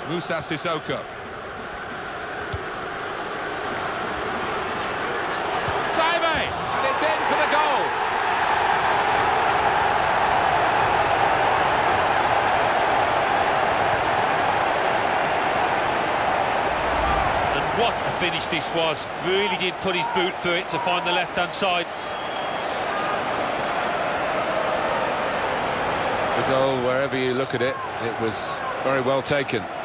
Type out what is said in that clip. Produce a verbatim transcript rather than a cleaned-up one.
Moussa Sissoko. Saime! And it's in for the goal. And what a finish this was. Really did put his boot through it to find the left-hand side. The goal, wherever you look at it, it was very well taken.